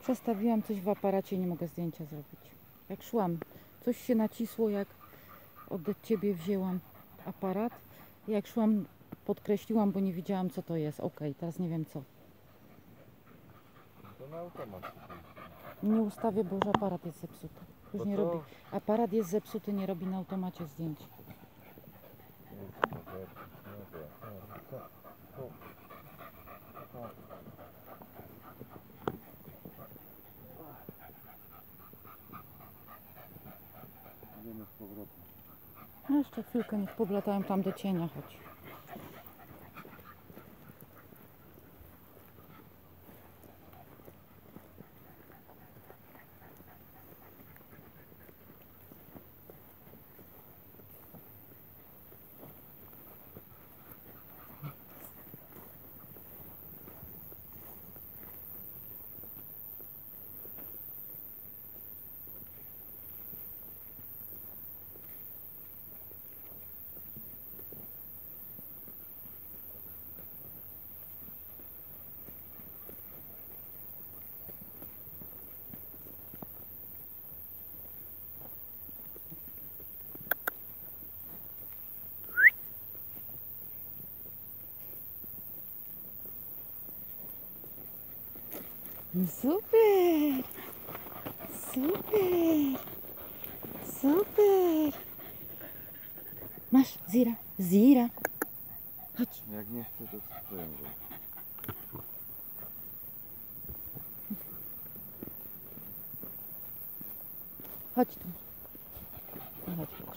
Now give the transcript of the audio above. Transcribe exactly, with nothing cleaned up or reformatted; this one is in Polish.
Przestawiłam coś w aparacie i nie mogę zdjęcia zrobić. Jak szłam, coś się nacisło, jak od ciebie wzięłam aparat. Jak szłam, podkreśliłam, bo nie wiedziałam, co to jest. Ok, teraz nie wiem co. To na automat. Nie ustawię, bo już aparat jest zepsuty. Już Bo nie to- robi. Aparat jest zepsuty, nie robi na automacie zdjęć. Idziemy z powrotem. No jeszcze chwilkę, niech powlatają tam do cienia, chodź. No super! Super! Super! Masz, Zira, Zira. Chodź. Jak nie chcę, to sprzęgę. Chodź tu. No chodź.